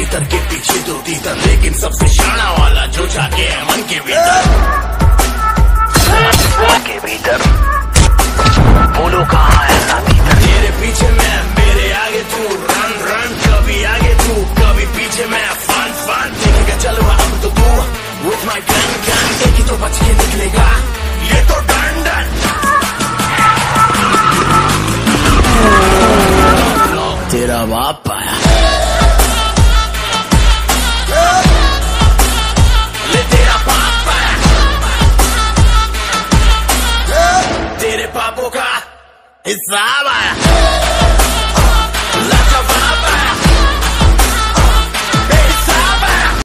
तीतर के पीछे दो तीतर, लेकिन सबसे शाना वाला जो जाके है मन के भीतर। मन के भीतर बोलो कहाँ है ना भीतर। तेरे पीछे मैं, मेरे आगे तू, रन रन, कभी आगे तू कभी पीछे मैं, फन फन। देखेगा चलवा अब तो तू with my gun gun, देखी तो बच के निकलेगा ये तो डन डन। तेरा बाप आया, ले तेरा बाप आया, तेरे पापों का हिसाब।